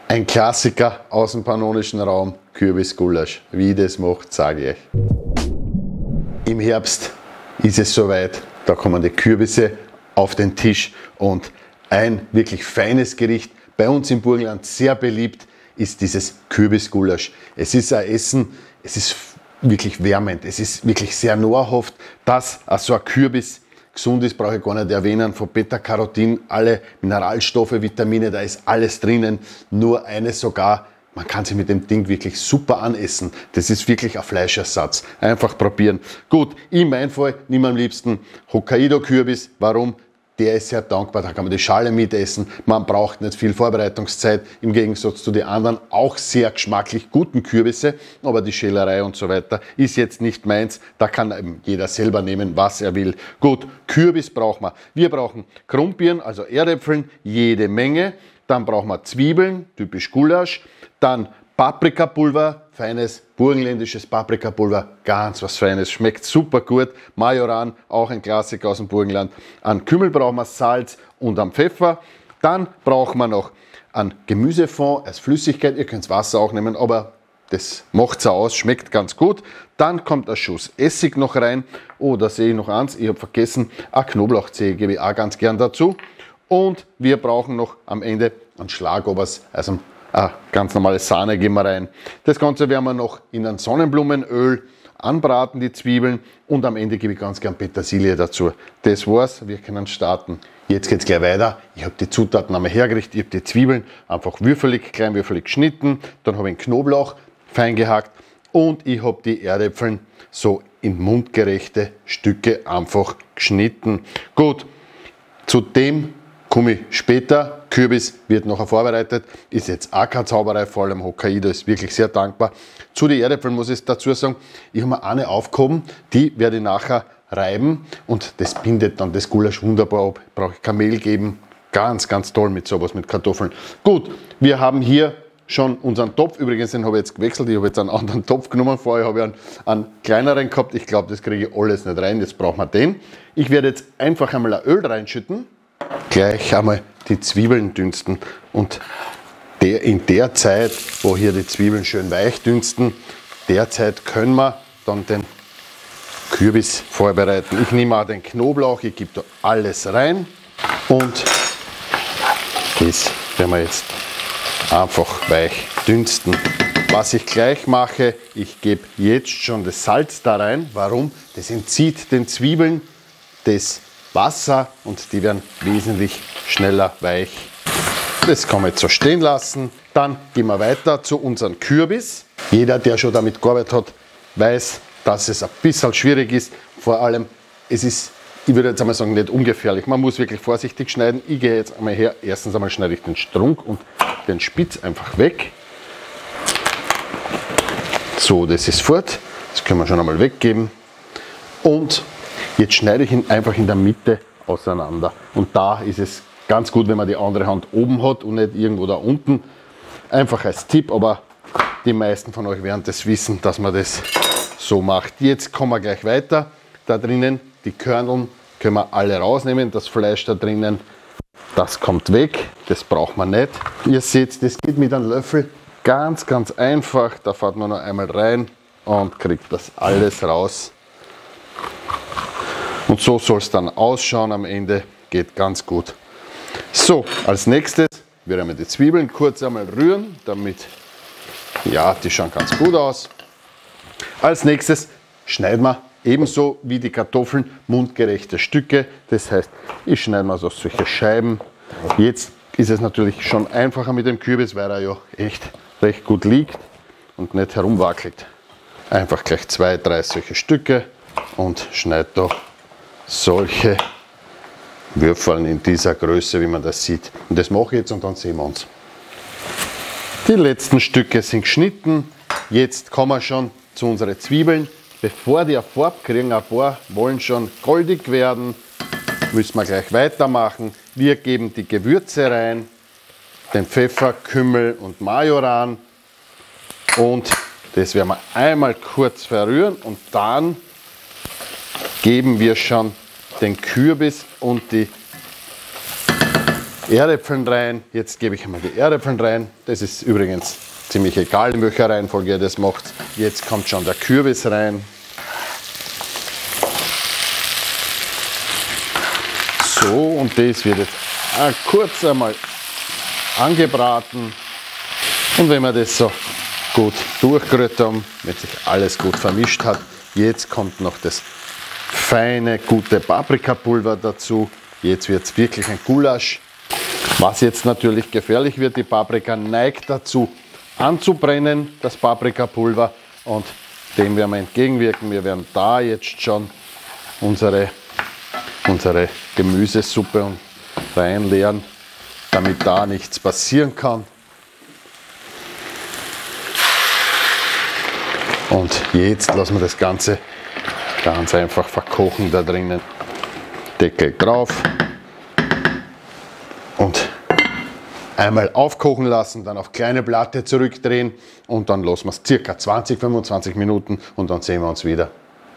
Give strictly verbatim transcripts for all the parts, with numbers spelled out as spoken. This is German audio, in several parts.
Ein Klassiker aus dem pannonischen Raum, Kürbisgulasch. Wie ich das macht, sage ich euch. Im Herbst ist es soweit, da kommen die Kürbisse auf den Tisch und ein wirklich feines Gericht, bei uns im Burgenland sehr beliebt, ist dieses Kürbisgulasch. Es ist ein Essen, es ist wirklich wärmend, es ist wirklich sehr nahrhaft, dass so ein Kürbis gesund ist, brauche ich gar nicht erwähnen, von Beta-Carotin, alle Mineralstoffe, Vitamine, da ist alles drinnen, nur eines sogar, man kann sich mit dem Ding wirklich super anessen, das ist wirklich ein Fleischersatz, einfach probieren. Gut, in meinem Fall nehme ich am liebsten Hokkaido-Kürbis, warum? Der ist sehr dankbar, da kann man die Schale mitessen, man braucht nicht viel Vorbereitungszeit, im Gegensatz zu den anderen auch sehr geschmacklich guten Kürbisse, aber die Schälerei und so weiter ist jetzt nicht meins, da kann eben jeder selber nehmen, was er will. Gut, Kürbis brauchen wir. Wir brauchen Krummbeeren, also Erdäpfeln, jede Menge, dann brauchen wir Zwiebeln, typisch Gulasch, dann Paprikapulver, feines burgenländisches Paprikapulver, ganz was Feines, schmeckt super gut. Majoran, auch ein Klassiker aus dem Burgenland. An Kümmel brauchen wir Salz und am Pfeffer. Dann brauchen wir noch einen Gemüsefond als Flüssigkeit. Ihr könnt Wasser auch nehmen, aber das macht es aus, schmeckt ganz gut. Dann kommt ein Schuss Essig noch rein. Oh, da sehe ich noch eins, ich habe vergessen, eine Knoblauchzehe gebe ich auch ganz gern dazu. Und wir brauchen noch am Ende einen Schlagobers, also Ah, ganz normale Sahne geben wir rein. Das Ganze werden wir noch in ein Sonnenblumenöl anbraten, die Zwiebeln. Und am Ende gebe ich ganz gern Petersilie dazu. Das war's, wir können starten. Jetzt geht's gleich weiter. Ich habe die Zutaten einmal hergerichtet. Ich habe die Zwiebeln einfach würfelig, kleinwürfelig geschnitten. Dann habe ich den Knoblauch fein gehackt. Und ich habe die Erdäpfeln so in mundgerechte Stücke einfach geschnitten. Gut, zu dem komme ich später. Kürbis wird nachher vorbereitet, ist jetzt auch keine Zauberei, vor allem Hokkaido ist wirklich sehr dankbar. Zu den Erdäpfeln muss ich dazu sagen, ich habe mir eine aufgehoben, die werde ich nachher reiben und das bindet dann das Gulasch wunderbar ab. Brauche ich kein Mehl geben, ganz, ganz toll mit sowas, mit Kartoffeln. Gut, wir haben hier schon unseren Topf, übrigens den habe ich jetzt gewechselt, ich habe jetzt einen anderen Topf genommen, vorher habe ich einen, einen kleineren gehabt, ich glaube, das kriege ich alles nicht rein, jetzt brauchen wir den. Ich werde jetzt einfach einmal ein Öl reinschütten. Gleich einmal die Zwiebeln dünsten und der, in der Zeit, wo hier die Zwiebeln schön weich dünsten, derzeit können wir dann den Kürbis vorbereiten. Ich nehme auch den Knoblauch, ich gebe da alles rein und das werden wir jetzt einfach weich dünsten. Was ich gleich mache, ich gebe jetzt schon das Salz da rein. Warum? Das entzieht den Zwiebeln das Wasser und die werden wesentlich schneller weich. Das kann man jetzt so stehen lassen. Dann gehen wir weiter zu unserem Kürbis. Jeder, der schon damit gearbeitet hat, weiß, dass es ein bisschen schwierig ist. Vor allem, es ist, ich würde jetzt einmal sagen, nicht ungefährlich. Man muss wirklich vorsichtig schneiden. Ich gehe jetzt einmal her. Erstens einmal schneide ich den Strunk und den Spitz einfach weg. So, das ist fort. Das können wir schon einmal weggeben. Und jetzt schneide ich ihn einfach in der Mitte auseinander. Und da ist es ganz gut, wenn man die andere Hand oben hat und nicht irgendwo da unten. Einfach als Tipp, aber die meisten von euch werden das wissen, dass man das so macht. Jetzt kommen wir gleich weiter. Da drinnen, die Körneln können wir alle rausnehmen. Das Fleisch da drinnen, das kommt weg. Das braucht man nicht. Ihr seht, das geht mit einem Löffel ganz, ganz einfach. Da fährt man nur einmal rein und kriegt das alles raus. Und so soll es dann ausschauen am Ende, geht ganz gut. So, als nächstes werden wir die Zwiebeln kurz einmal rühren, damit, ja, die schauen ganz gut aus. Als nächstes schneiden wir ebenso wie die Kartoffeln mundgerechte Stücke. Das heißt, ich schneide mal so solche Scheiben. Jetzt ist es natürlich schon einfacher mit dem Kürbis, weil er ja echt recht gut liegt und nicht herumwackelt. Einfach gleich zwei, drei solche Stücke und schneide da solche Würfeln in dieser Größe, wie man das sieht. Und das mache ich jetzt und dann sehen wir uns. Die letzten Stücke sind geschnitten. Jetzt kommen wir schon zu unseren Zwiebeln. Bevor die eine Farbe kriegen, ein paar wollen schon goldig werden, müssen wir gleich weitermachen. Wir geben die Gewürze rein, den Pfeffer, Kümmel und Majoran. Und das werden wir einmal kurz verrühren und dann geben wir schon den Kürbis und die Erdäpfeln rein. Jetzt gebe ich einmal die Erdäpfeln rein. Das ist übrigens ziemlich egal, in welcher Reihenfolge ihr das macht. Jetzt kommt schon der Kürbis rein. So, und das wird jetzt kurz einmal angebraten. Und wenn wir das so gut durchgerührt haben, wenn sich alles gut vermischt hat, jetzt kommt noch das feine, gute Paprikapulver dazu. Jetzt wird es wirklich ein Gulasch. Was jetzt natürlich gefährlich wird, die Paprika neigt dazu anzubrennen, das Paprikapulver, und dem werden wir entgegenwirken. Wir werden da jetzt schon unsere, unsere Gemüsesuppe reinleeren, damit da nichts passieren kann. Und jetzt lassen wir das Ganze ganz einfach verkochen da drinnen. Deckel drauf und einmal aufkochen lassen, dann auf kleine Platte zurückdrehen und dann lassen wir es circa zwanzig, fünfundzwanzig Minuten und dann sehen wir uns wieder.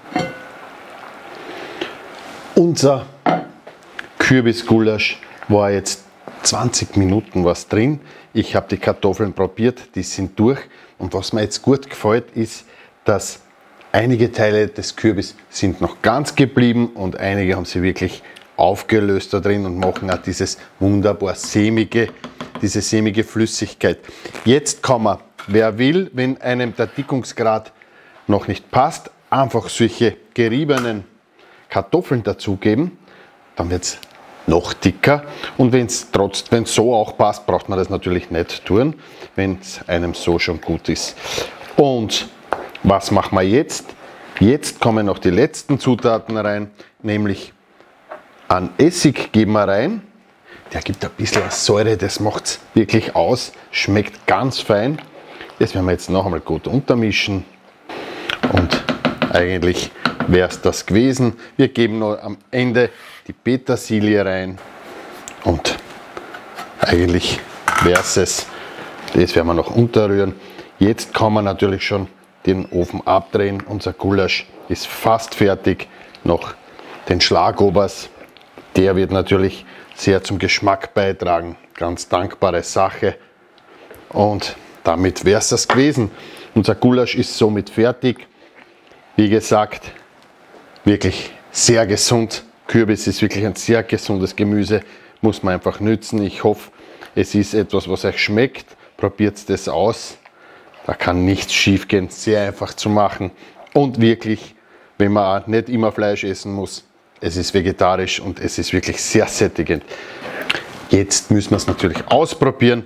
Unser Kürbisgulasch war jetzt zwanzig Minuten was drin. Ich habe die Kartoffeln probiert, die sind durch, und was mir jetzt gut gefällt ist, dass einige Teile des Kürbis sind noch ganz geblieben und einige haben sie wirklich aufgelöst da drin und machen auch dieses wunderbar sämige, diese sämige Flüssigkeit. Jetzt kann man, wer will, wenn einem der Dickungsgrad noch nicht passt, einfach solche geriebenen Kartoffeln dazugeben, dann wird es noch dicker, und wenn es trotzdem, wenn es so auch passt, braucht man das natürlich nicht tun, wenn es einem so schon gut ist. Und was machen wir jetzt? Jetzt kommen noch die letzten Zutaten rein, nämlich an Essig geben wir rein. Der gibt ein bisschen Säure, das macht es wirklich aus, schmeckt ganz fein. Das werden wir jetzt noch einmal gut untermischen, und eigentlich wäre es das gewesen. Wir geben noch am Ende die Petersilie rein und eigentlich wäre es es. Das werden wir noch unterrühren. Jetzt kann man natürlich schon den Ofen abdrehen. Unser Gulasch ist fast fertig. Noch den Schlagobers, der wird natürlich sehr zum Geschmack beitragen. Ganz dankbare Sache. Und damit wäre es das gewesen. Unser Gulasch ist somit fertig. Wie gesagt, wirklich sehr gesund. Kürbis ist wirklich ein sehr gesundes Gemüse, muss man einfach nützen. Ich hoffe, es ist etwas, was euch schmeckt. Probiert das aus. Da kann nichts schief gehen, sehr einfach zu machen. Und wirklich, wenn man auch nicht immer Fleisch essen muss, es ist vegetarisch und es ist wirklich sehr sättigend. Jetzt müssen wir es natürlich ausprobieren.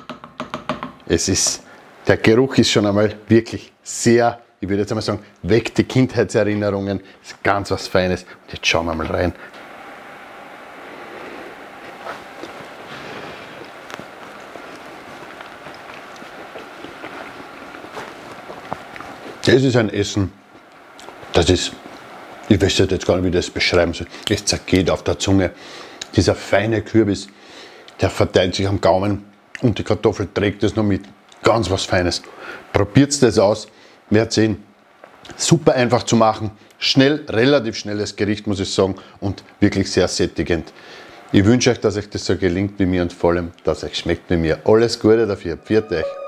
Es ist, der Geruch ist schon einmal wirklich sehr, ich würde jetzt einmal sagen, weckt die Kindheitserinnerungen. Das ist ganz was Feines. Und jetzt schauen wir mal rein. Das ist ein Essen, das ist, ich weiß jetzt gar nicht, wie ich das beschreiben soll. Es zergeht auf der Zunge. Dieser feine Kürbis, der verteilt sich am Gaumen, und die Kartoffel trägt es noch mit. Ganz was Feines. Probiert das aus, werdet sehen. Super einfach zu machen, schnell, relativ schnelles Gericht, muss ich sagen, und wirklich sehr sättigend. Ich wünsche euch, dass euch das so gelingt wie mir, und vor allem, dass euch schmeckt wie mir. Alles Gute dafür. Pfiat euch.